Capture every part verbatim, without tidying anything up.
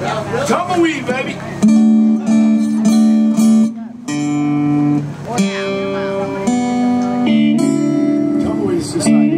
Tumbleweed, baby. Tumbleweed is just like.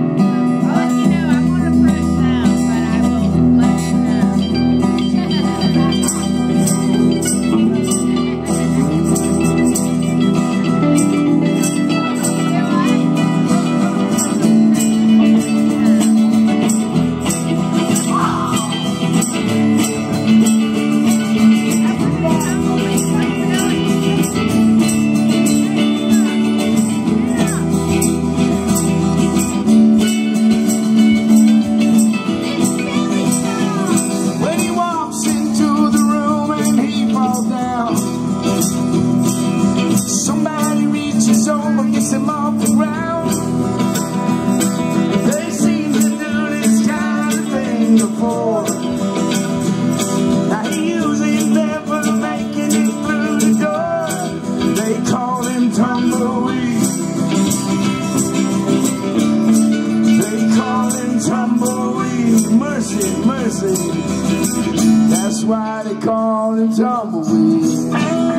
Him off the ground. They seem to do this kind of thing before. Now he usually never making it through the door. They call him Tumbleweed. They call him Tumbleweed. Mercy, mercy. That's why they call him Tumbleweed.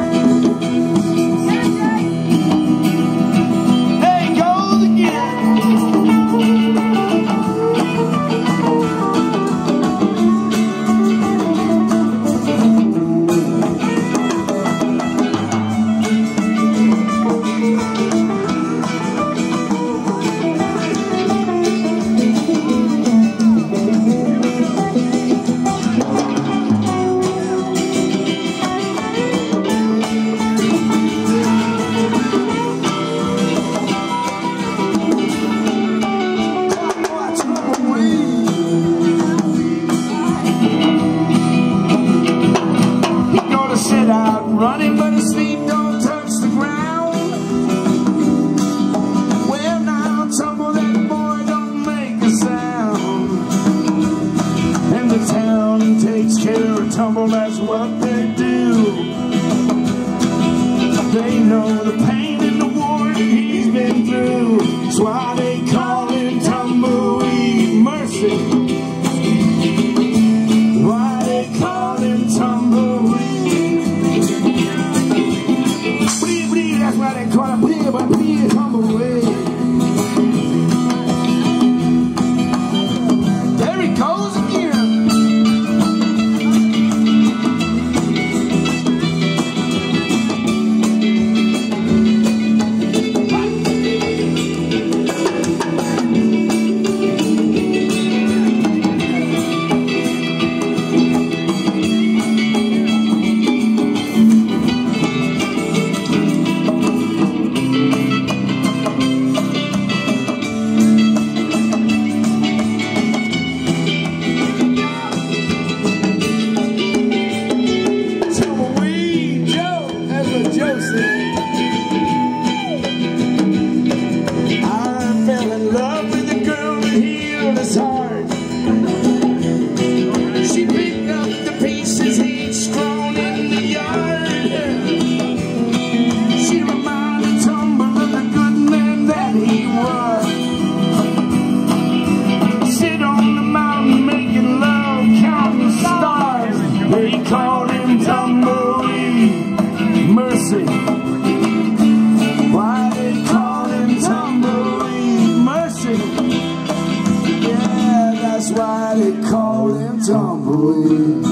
Running but his feet don't touch the ground. Well now, Tumble, that boy don't make a sound. And the town takes care of Tumble, that's what they do. They know the pain and the war that he's been through. That's why they call him Tumbleweed. Mercy. Why they call him Tumbleweed. That's why they call him Pig, but Pig Tumbleweed. There he goes again. Heart. She picked up the pieces he'd strewn in the yard. She reminded Tumble of the good man that he was. Sit on the mountain making love, counting stars. They called him Tumbleweed. Mercy. Why they call him Tumbleweed? Mercy. That's why they call him Tumbleweed.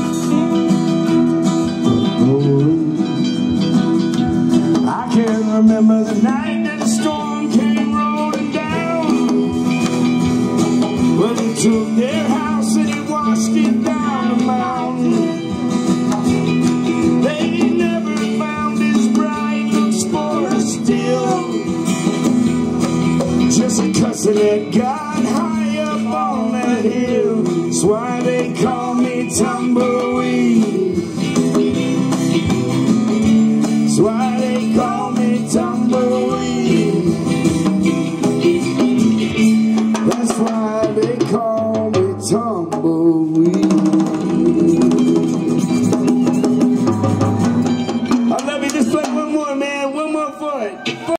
I can remember the night that the storm came rolling down. But he took their house and he washed it down the mountain. They never found his bride, looks for her still. Just a cussing at God high up on that hill. That's why they call me Tumble.